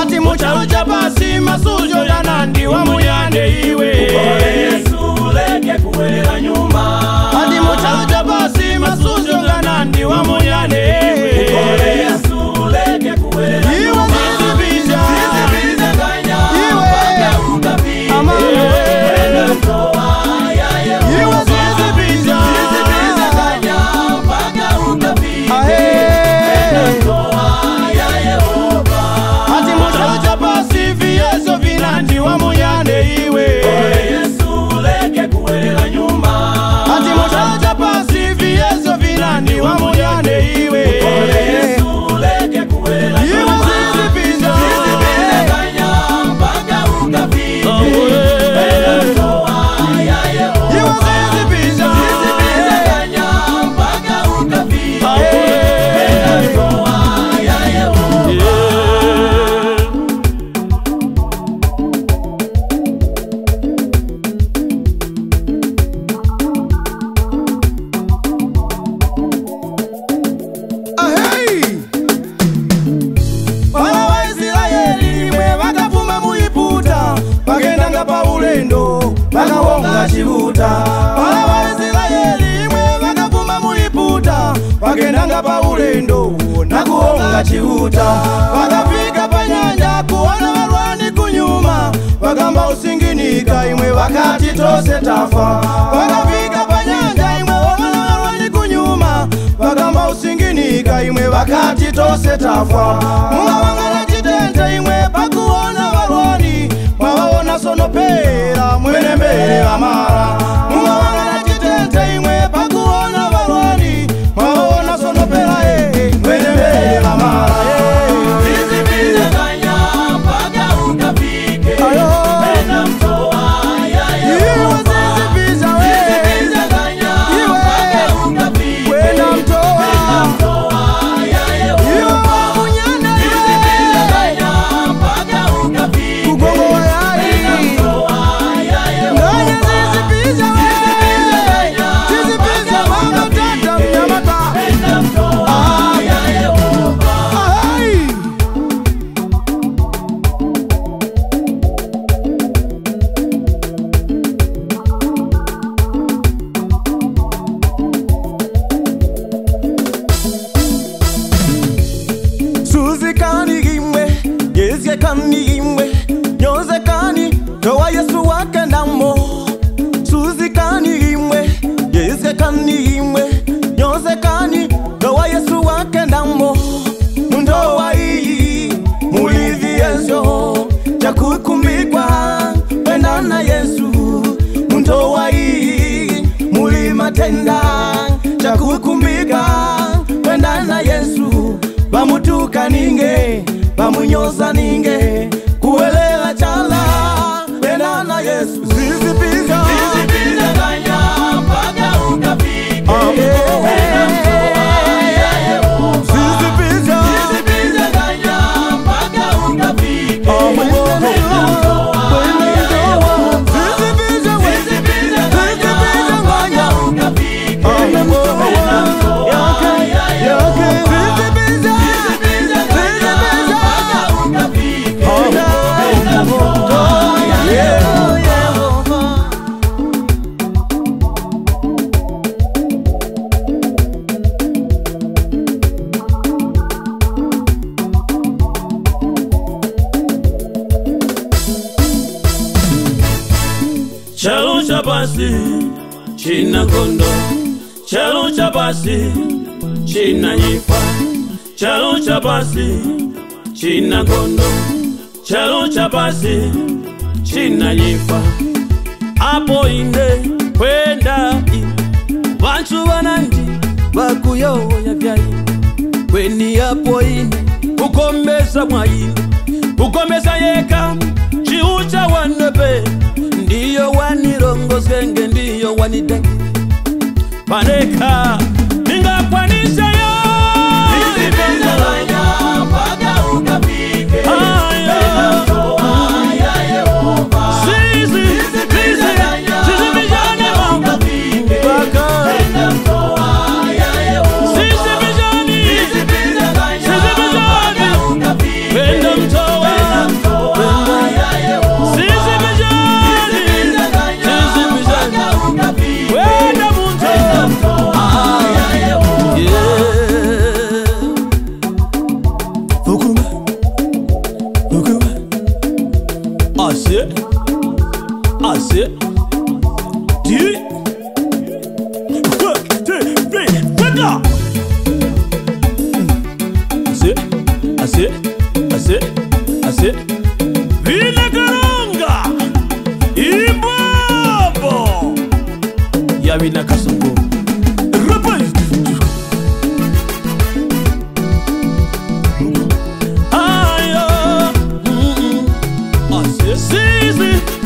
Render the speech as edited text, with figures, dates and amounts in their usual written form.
ati muchalo chapasi masujo ya nandi wa muyande iwe. Ukole Yesu leke kuwelela nyuma. Ati muchalo chapasi masujo ya nandi wa muyande iwe. Ukole Yesu leke kuwelela nyuma. Iwe zizibija kanya iwe paka ukapige. Amane Ndoa ya Yehova. iwe zizibija kanya paka ukapige. Ndoa ya Yehova. Ati muchalo chapasi viezo vinandi wa muyande iwe. Ukole Yesu leke kuwelela nyuma. Ati muchalo chapasi viezo vinandi wa muyande iwe. Ukole Yesu leke kuwelela Iwe nyuma. zizibija kanya paka ukapige. Ndoa ya Yehova. iwe zizibija kanya paka ukapige. Ndoa ya Yehova. Wana wa Israeli mwe wakafuma muiputa wagendanga pa ulendo wakawonga chibuta. Wana wa Israeli mwe wakafuma muiputa wagendanga pa ulendo na kuonga chibuta. Wakafika pa nyanja kuona warwani kunyuma wakamba usinginika imwe wakati tose tafa. Wakafika pa nyanja imwe waona warwani kunyuma wakamba usinginika imwe wakati tose tafa. Mwawangala chitente imwe pakuona warwani mwawaona sonopera mwene mbele amara. Mwawangala chitente imwe pakuona warwani mwawaona sonopera mwene mbele amara. Zizibija kanya paka ukapige. Ayo. Ndoa ya Iwe Yehova. zizibija we Zizibija kanya Iwe. paka ukapige. wena mtoa Ndoa ya iwe Yehova. munyanda Zizibija iwe kanya paka ukapige. kugongo wa yai Ndoa ya nganya Yehova. zizibija we zizibija mama tata mnyamata. Ndoa ya Yehova. Ahai. Suzikani imwe, yezekani imwe, nyozekani, towa Yesu wake ndamo. Suzikani imwe, yezekani imwe, nyozekani, towa Yesu wake ndamo. Ndoa iyi, mulivi Yesu, chakukumbikwa, wenda na Yesu. Ndoa iyi, mulimatenda, chakukumbika, wenda na Yesu. Bamutuka ninge, bamunyoza ninge, kuelewa chala, wenda na Yesu. Zizibiza Zizibija kanya paka ukapige. Ndoa ya Yehova. Zizibiza Zizibija kanya paka ukapige. Ndoa ya Yehova. Zizibiza we Zizibija kanya Zizibiza nganya paka ukapige. Ndoa yake Zizibiza Zizibija kanya paka ukapige. Chalo chapasi china kondo, chalo chapasi china nyifa, chalo chapasi china kondo, chalo chapasi china nyifa. Apo inde kwenda vanchu vanandi vakuyoya vyayi kweni. Apo inde ukomesa mwayi ukomesa yeka chiucha wanepe ndiyo wanirongosenge ndiyo wanidenge paneka ningakwanisha yo. Zizibija kanya paka ukapige. Ndoa ya Yehova. Zizibija kanya ukapige. Ndoa ya Yehova. Zizibija Zizibija kanya paka ukapige. Penda mtoa Ase, ase, di, pega. Ase, ase, ase, ase. Vina Karunga, Imbobo, Yavina Kasongo. Ayo, Zizi.